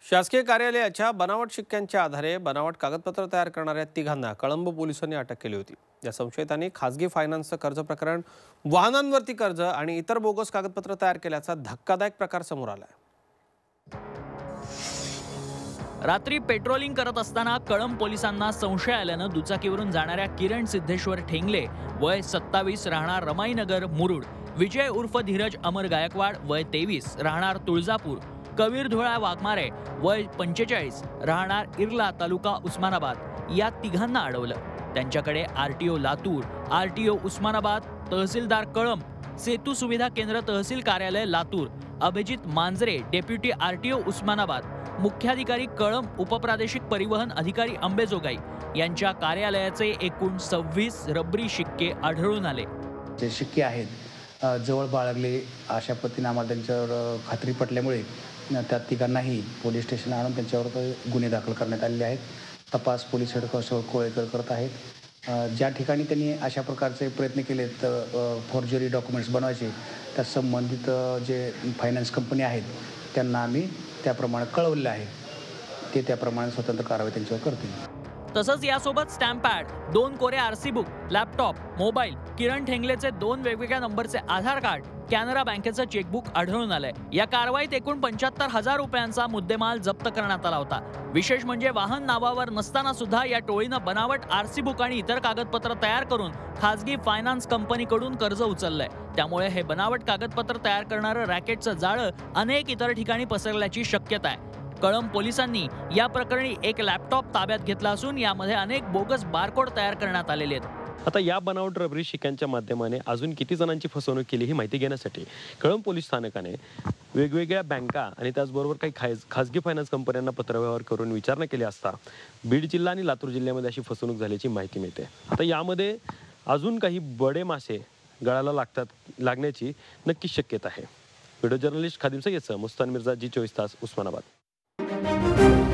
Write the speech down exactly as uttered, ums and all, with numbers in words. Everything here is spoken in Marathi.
शासकीय कार्यालयाच्या बनावट शिक्क्यांच्या आधारे बनावट कागदपत्र तयार करणाऱ्या तिघांना कळंब पोलिसांनी अटक केली होती। या संशयितांनी खासगी फायनान्सचं कर्ज प्रकरण, वाहनांवरती कर्ज आणि इतर बोगस कागदपत्र तयार केल्याचा धक्कादायक प्रकार समोर आलाय। रात्री पेट्रोलिंग करत असताना कळंब पोलिसांना संशय आल्यानं दुचाकीवरून जाणाऱ्या किरण सिद्धेश्वर ठेंगले वय सत्तावीस राहणार रमाईनगर मुरुड, विजय उर्फ धीरज अमर गायकवाड वय तेवीस राहणार तुळजापूर, कबीर धुळा वाघमारे वय पंचेचाळीस राहणार इर्ला तालुका उस्मानाबाद या तिघांना अडवलं। त्यांच्याकडे आरटीओ लातूर, आरटीओ उस्मानाबाद, तहसीलदार कळंब, सेतू सुविधा केंद्र तहसील कार्यालय लातूर, अभिजित मांजरे डेप्युटी आरटीओ उस्मानाबाद, मुख्याधिकारी कळंब, उपप्रादेशिक परिवहन अधिकारी अंबेजोगाई यांच्या कार्यालयाचे एकूण सव्वीस रबरी शिक्के आढळून आले। जे शिक्के आहेत जवळ बाळगले अशा पद्धतीने आम्हाला त्यांच्यावर खात्री पटल्यामुळे त्या तिघांनाही पोलीस स्टेशन आणून त्यांच्यावर गुन्हे दाखल करण्यात आलेले आहेत। तपास पोलीस हेड कॉन्स्टेबल कोळेकर करत आहेत। ज्या ठिकाणी त्यांनी अशा प्रकारचे प्रयत्न केले तर फॉर्जरी डॉक्युमेंट्स बनवायचे, त्या संबंधित जे फायनान्स कंपनी आहेत त्यांना आम्ही त्याप्रमाणे कळवले आहे। ते त्याप्रमाणे स्वतंत्र कारवाई त्यांच्यावर करतील। तसंच यासोबत स्टॅम्प पॅड, दोन कोरे RC book, laptop, mobile, Kiran ठेंगलेचे दोन वेगवेगळ्या नंबरचे आधार कार्ड, कॅनरा बँकेचं चेकबुक आढळून आलंय। या कारवाईत एकूण पंच्याहत्तर हजार रुपयांचा मुद्देमाल जप्त करण्यात आला होता। विशेष म्हणजे वाहन नावावर नसताना सुद्धा या टोळीनं बनावट आरसी बुक आणि इतर कागदपत्र तयार करून खासगी फायनान्स कंपनीकडून कर्ज उचललंय। त्यामुळे हे बनावट कागदपत्र तयार करणारं रॅकेटचं जाळं अनेक इतर ठिकाणी पसरल्याची शक्यता आहे। कळंब पोलिसांनी या प्रकरणी एक लॅपटॉप ताब्यात घेतला असून यामध्ये अनेक बोगस बारकोड तयार करण्यात आलेले आहेत। आता या बनावट रबरी शिक्क्यांच्या माध्यमाने अजून किती जणांची फसवणूक केली ही माहिती घेण्यासाठी कळंब पोलीस स्थानकाने वेगवेगळ्या बँका आणि त्याचबरोबर काही खाज खाजगी फायनान्स कंपन्यांना पत्रव्यवहार करून विचारणा केली असता बीड जिल्हा आणि लातूर जिल्ह्यामध्ये अशी फसवणूक झाल्याची माहिती मिळते। आता यामध्ये अजून काही बडे मासे गळाला लागतात लागण्याची नक्कीच शक्यता आहे। व्हिडिओ जर्नलिस्ट खादिम सय्यदसह मुस्तान मिर्झा, जी चोवीस तास, उस्मानाबाद।